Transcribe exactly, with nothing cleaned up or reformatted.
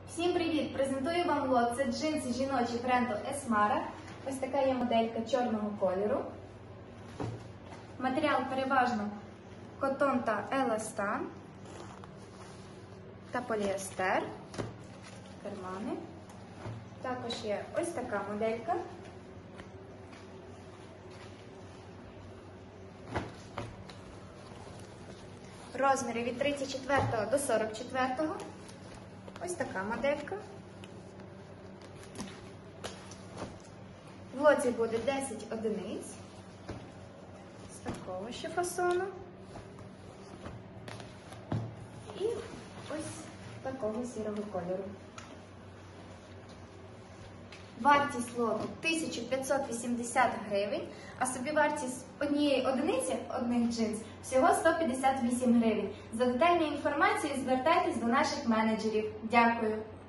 Всім привіт! Презентую вам лот. Це джинси жіночі бренду Esmara. Ось така є моделька чорного кольору. Матеріал переважно котон та еластан та поліестер. Кармани. Також є ось така моделька. Розміри від тридцять четвертого до сорок четвертого. Ось така моделька. В лоті буде десять одиниць. З такого ще фасону. І ось такого сірого кольору. Вартість лоту тисяча п'ятсот вісімдесят гривень, а собівартість однієї одиниці, одних джинс, всього сто п'ятдесят вісім гривень. За детальною інформацією звертайтесь до наших менеджерів. Дякую!